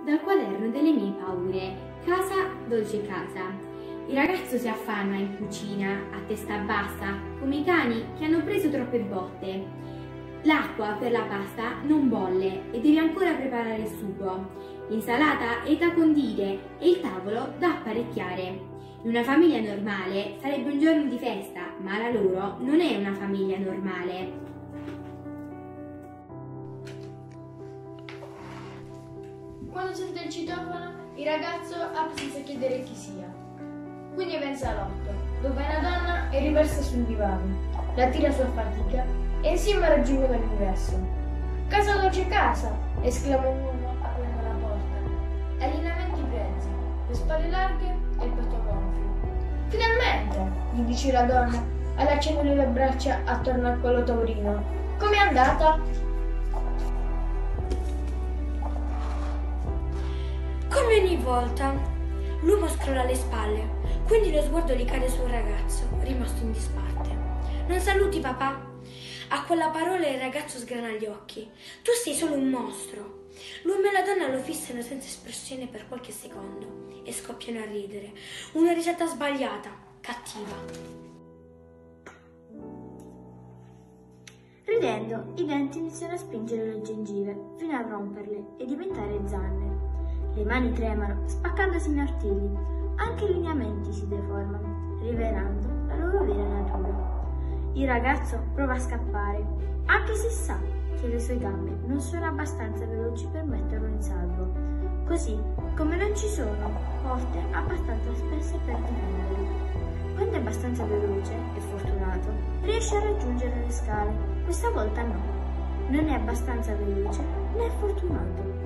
dal quaderno delle mie paure, Casa, dolce casa. Il ragazzo si affanna in cucina, a testa bassa, come i cani che hanno preso troppe botte. L'acqua per la pasta non bolle e deve ancora preparare il sugo. L'insalata è da condire e il tavolo da apparecchiare. In una famiglia normale sarebbe un giorno di festa, ma la loro non è una famiglia normale. Quando sente il citofono, il ragazzo apre senza chiedere chi sia. Quindi va in salotto, dove una donna è riversa sul divano. La tira su a fatica e insieme raggiungono l'ingresso. Casa dolce casa! Esclama un uomo aprendo la porta. Ha i lineamenti presi, le spalle larghe e il petto gonfio. Finalmente! Gli dice la donna, allacciandole le braccia attorno al collo taurino. Com'è andata? Come ogni volta, l'uomo scrolla le spalle, quindi lo sguardo gli cade sul ragazzo, rimasto in disparte. Non saluti, papà? A quella parola il ragazzo sgrana gli occhi. Tu sei solo un mostro. L'uomo e la donna lo fissano senza espressione per qualche secondo e scoppiano a ridere. Una risata sbagliata, cattiva. Ridendo, i denti iniziano a spingere le gengive fino a romperle e diventare zanne. Le mani tremano, spaccandosi in artigli. Anche i lineamenti si deformano, rivelando la loro vera natura. Il ragazzo prova a scappare, anche se sa che le sue gambe non sono abbastanza veloci per metterlo in salvo, così come non ci sono porte abbastanza spesse per difenderlo. Quando è abbastanza veloce e fortunato, riesce a raggiungere le scale. Questa volta no, non è abbastanza veloce né fortunato.